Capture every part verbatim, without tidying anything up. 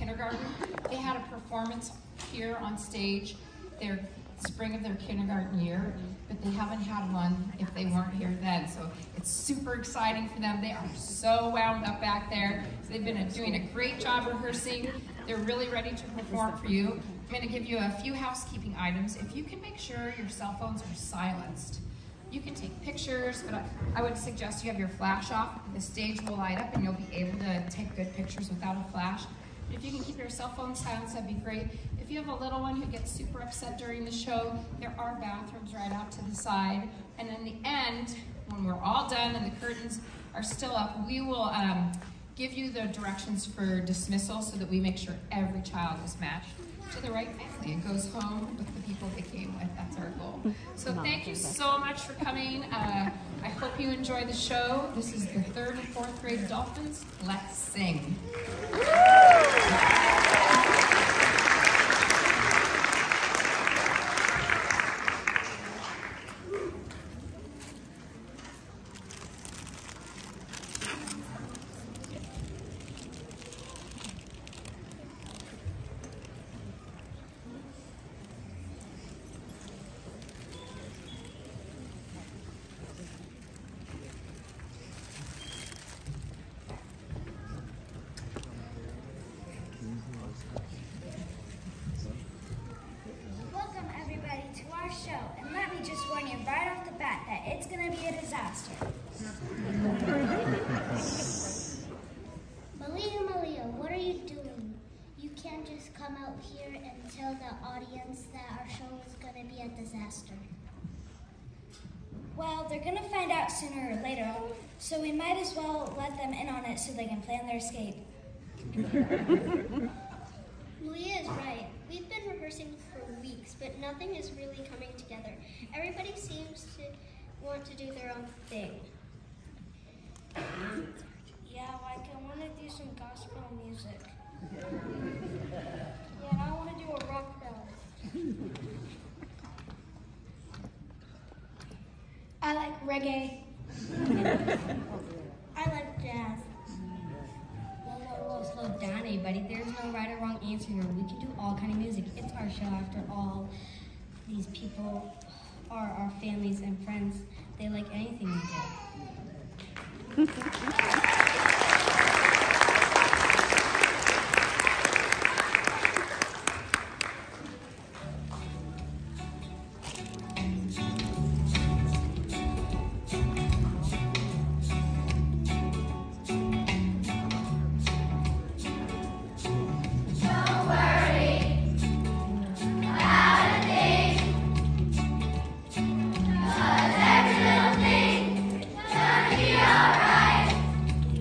kindergarten. They had a performance here on stage, their spring of their kindergarten year, but they haven't had one if they weren't here then. So it's super exciting for them. They are so wound up back there. So they've been doing a great job rehearsing. They're really ready to perform for you. I'm going to give you a few housekeeping items. If you can make sure your cell phones are silenced. You can take pictures, but I, I would suggest you have your flash off. The stage will light up and you'll be able to take good pictures without a flash. If you can keep your cell phone silenced, that'd be great. If you have a little one who gets super upset during the show, there are bathrooms right out to the side. And in the end, when we're all done and the curtains are still up, we will um, give you the directions for dismissal so that we make sure every child is matched to the right family and goes home with the people they came with. That's our goal. So thank you so much for coming. Uh, I hope you enjoy the show. This is the third and fourth grade Dolphins. Let's sing. Well, they're going to find out sooner or later, so we might as well let them in on it so they can plan their escape. Malia is right. We've been rehearsing for weeks, but nothing is really coming together. Everybody seems to want to do their own thing. Yeah, like I want to do some gospel music. Yeah, and I want to do a rock band. I like reggae. I like jazz. Whoa, whoa, whoa, slow down, everybody. There's no right or wrong answer here. We can do all kind of music. It's our show after all. These people are our families and friends. They like anything we do. Every little thing gonna be alright.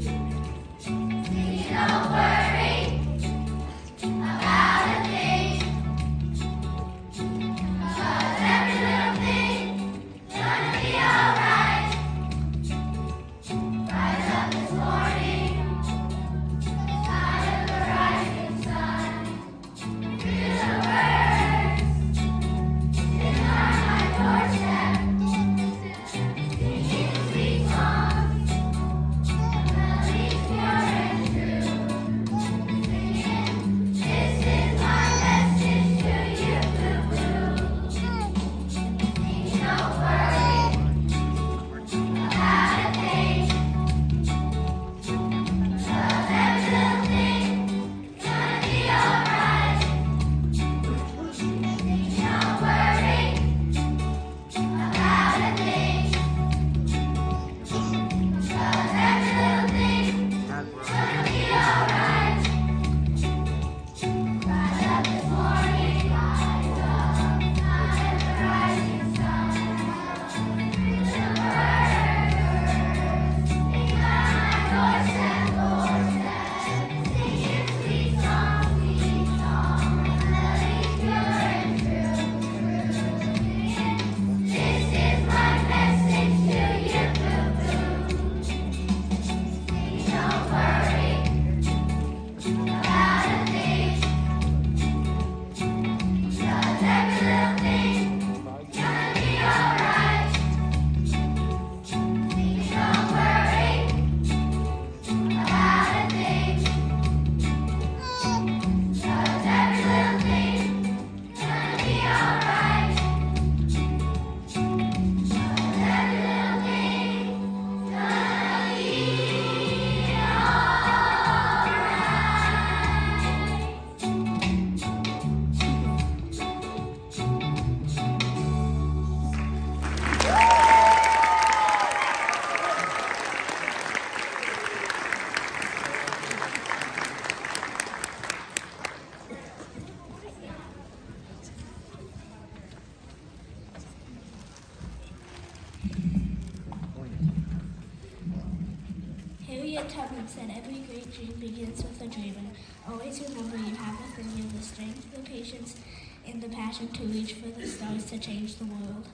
Harriet Tubman said, every great dream begins with a dream, and always remember you have within you the strength, the patience, and the passion to reach for the stars to change the world.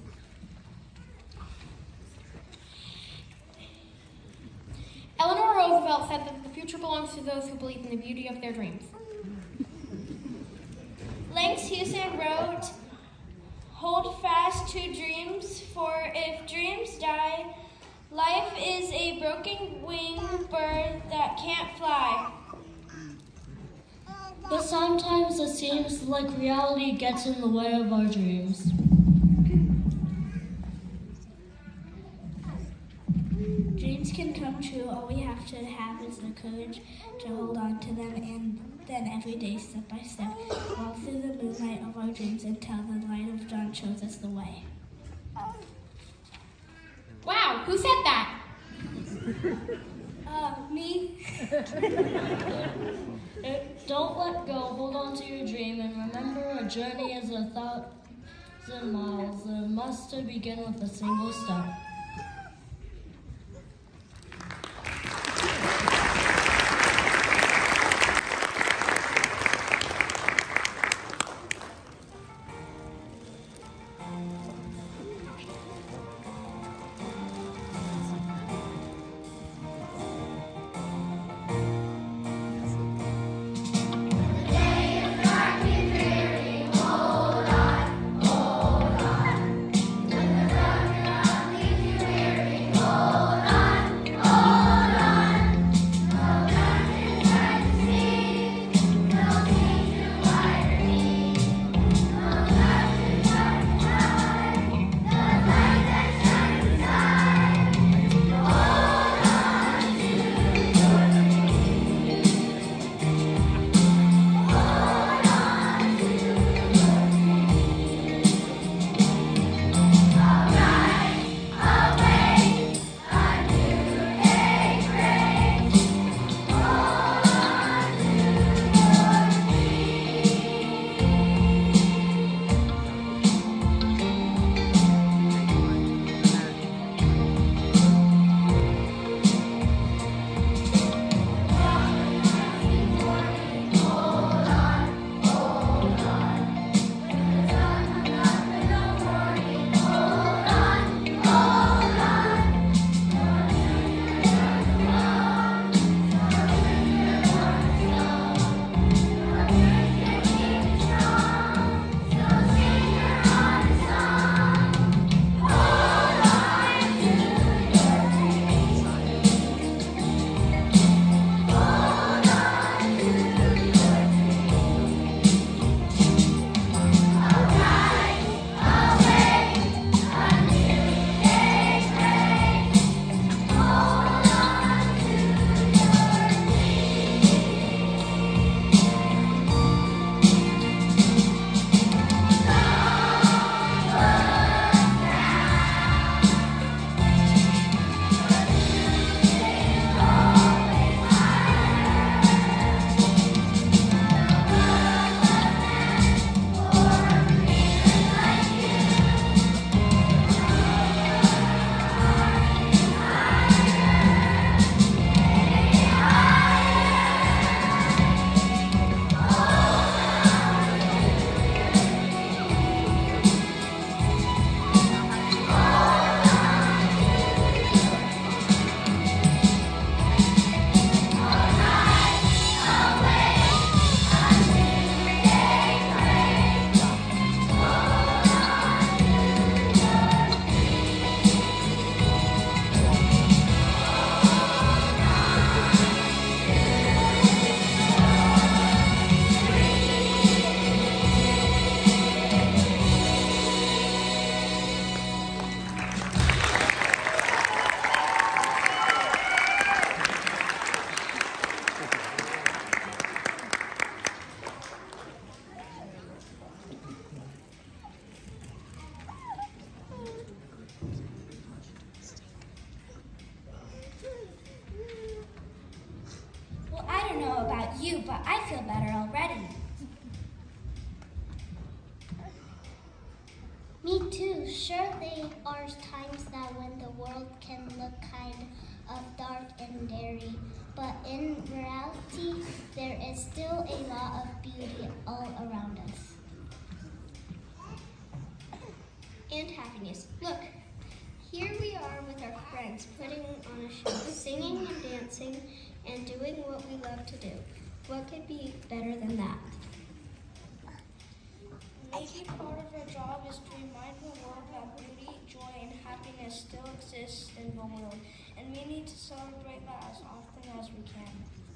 Eleanor Roosevelt said that the future belongs to those who believe in the beauty of their dreams. Lance Houston wrote, hold fast to dreams, for if dreams die, life is a broken winged bird that can't fly. But sometimes it seems like reality gets in the way of our dreams. Dreams can come true. All we have to have is the courage to hold on to them, and then every day, step by step, walk through the moonlight of our dreams until the light of dawn shows us the way. Wow, who said that? Uh, me? Don't let go. Hold on to your dream, and remember a journey is a thousand miles. It must begin with a single step. you, but I feel better already. Me too. Sure, there are times that when the world can look kind of dark and dairy, but in reality, there is still a lot of beauty all around us. And happiness. Look, here we are with our friends, putting on a show, singing and dancing, and doing what we love to do. What could be better than that? Maybe part of our job is to remind the world that beauty, joy, and happiness still exist in the world, and we need to celebrate that as often as we can.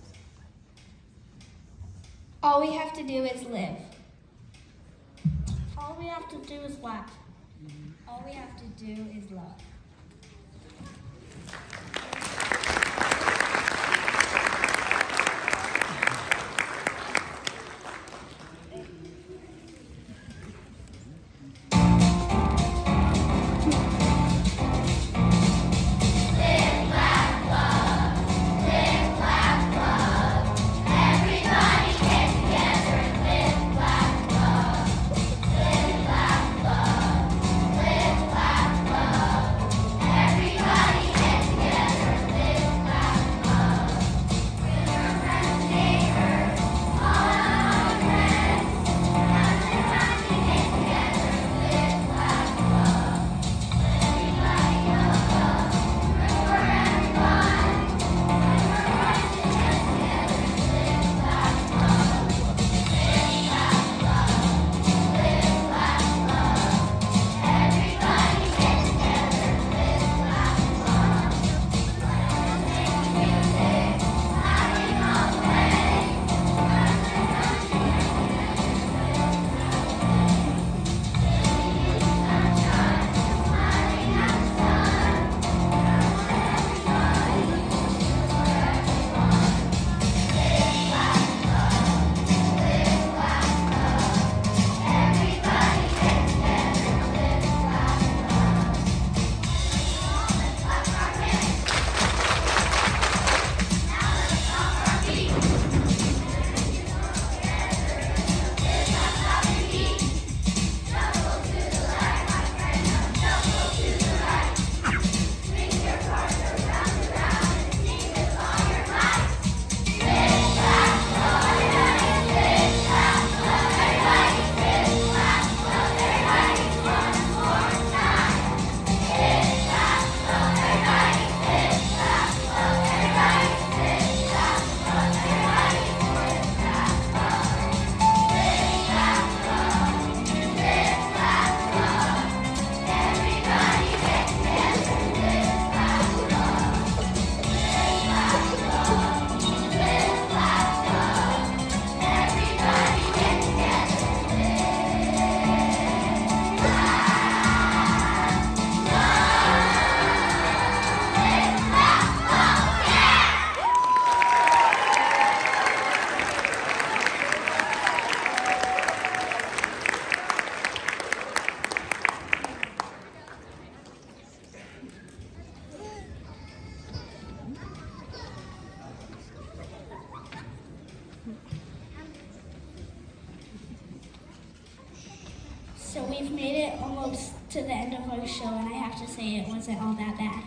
All we have to do is live. All we have to do is laugh. All we have to do is love. So we've made it almost to the end of our show, and I have to say it wasn't all that bad.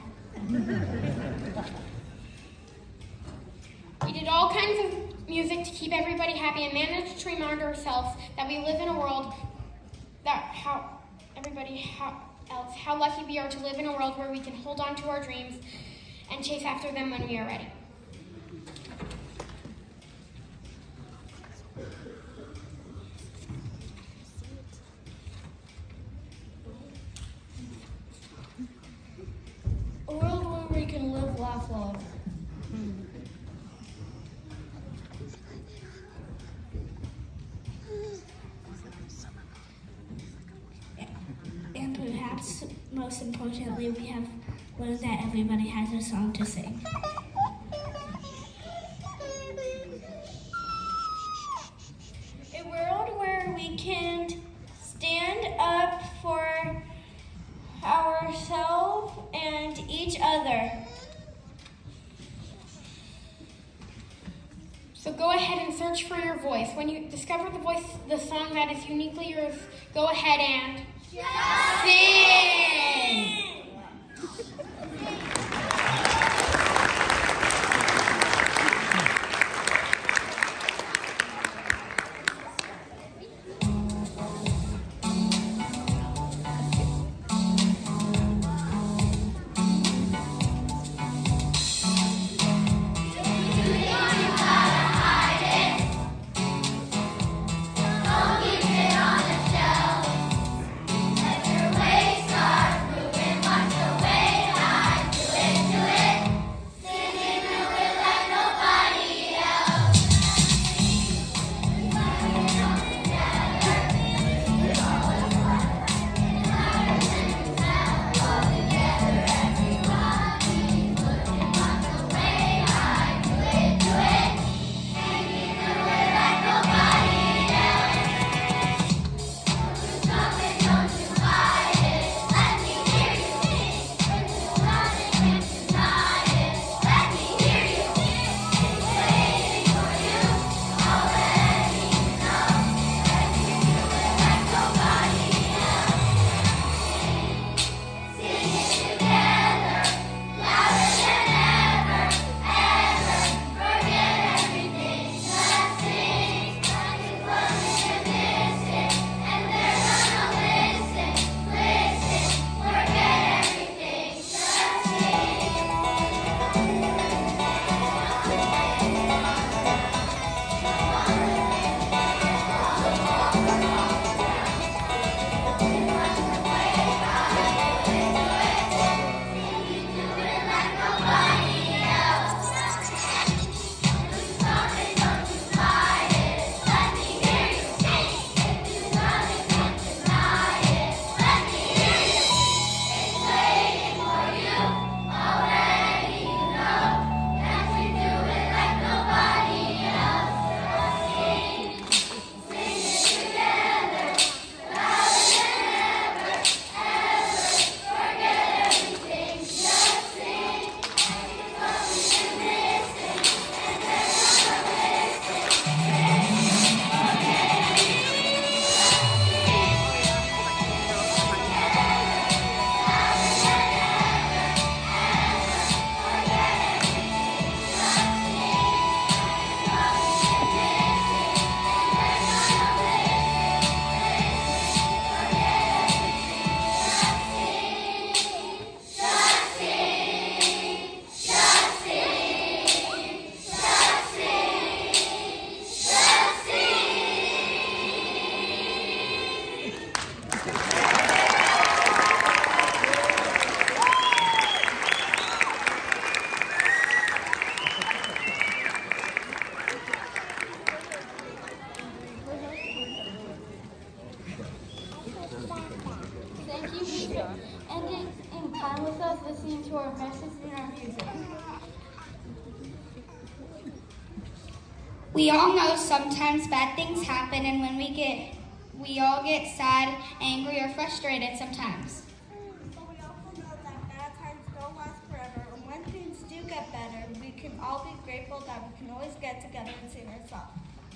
We did all kinds of music to keep everybody happy and managed to remind ourselves that we live in a world that how everybody how else how lucky we are to live in a world where we can hold on to our dreams and chase after them when we are ready. A world where we can live, laugh, love. And perhaps most importantly, we have learned that everybody has a song to sing. A world where we can stand up for ourselves and each other. So go ahead and search for your voice. When you discover the voice, the song that is uniquely yours, go ahead and sing! We all know sometimes bad things happen, and when we get, we all get sad, angry, or frustrated sometimes. But we also know that bad times don't last forever, and when things do get better, we can all be grateful that we can always get together and sing our song.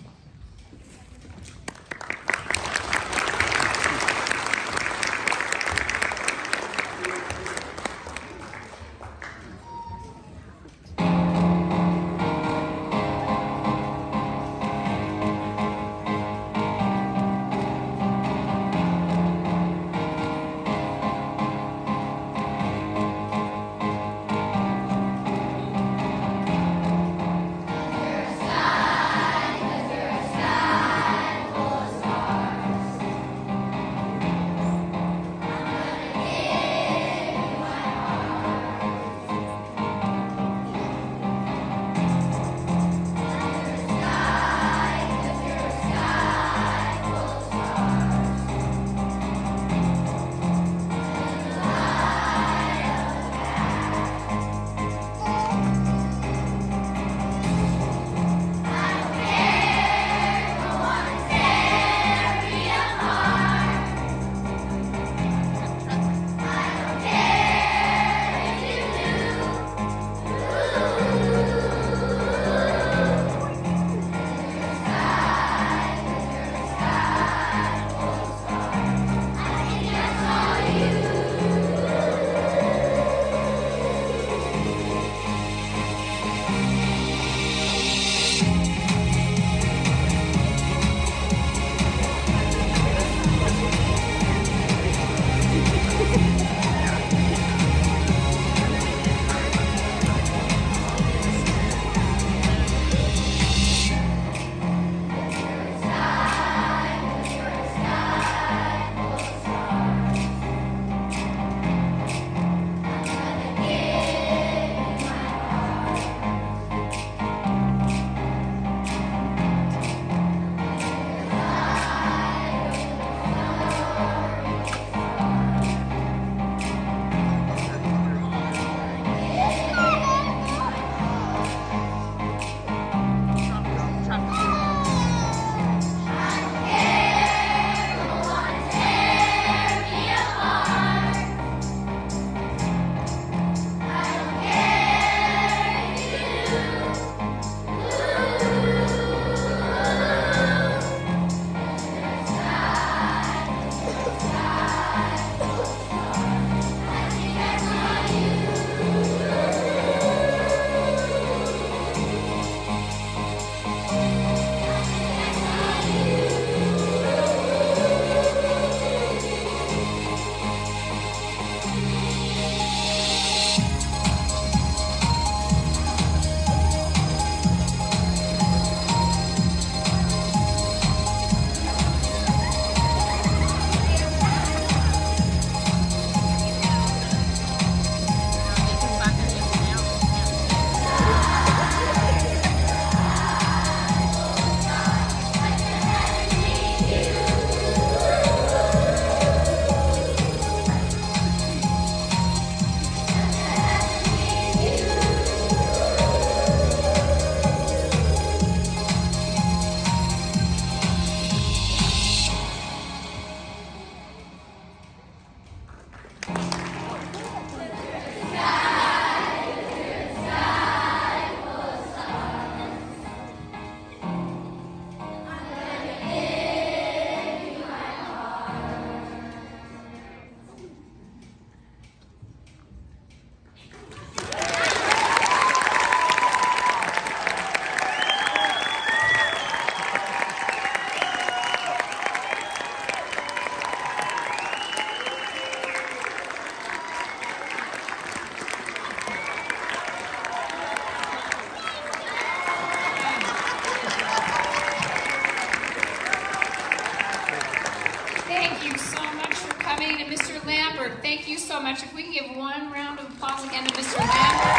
Thank you so much. If we can give one round of applause again to Mister Lambert.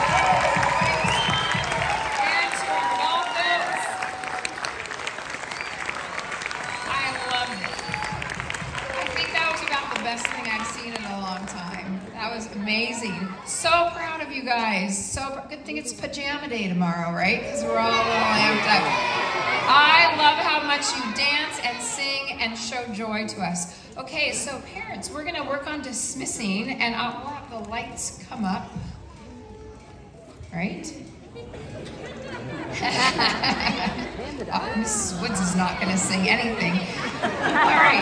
And to our dolphins. I loved it. I think that was about the best thing I've seen in a long time. That was amazing. So proud of of you guys. So good thing it's pajama day tomorrow, right? Because we're all a little amped up. I love how much you dance and sing and show joy to us. Okay, so parents, we're gonna work on dismissing, and I'll we'll have the lights come up. Right? Oh, Missus Woods is not gonna sing anything. All right.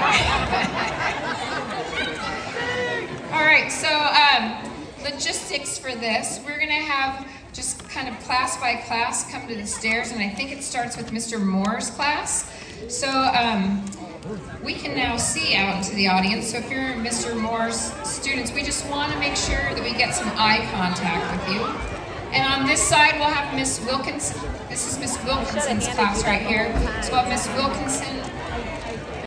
All right, so um, logistics for this, we're gonna have just kind of class by class come to the stairs, and I think it starts with Mister Moore's class. So um, we can now see out into the audience. So if you're Mister Moore's students, we just want to make sure that we get some eye contact with you. And on this side, we'll have Miss Wilkinson. This is Miss Wilkinson's class right here. So we'll have Miss Wilkinson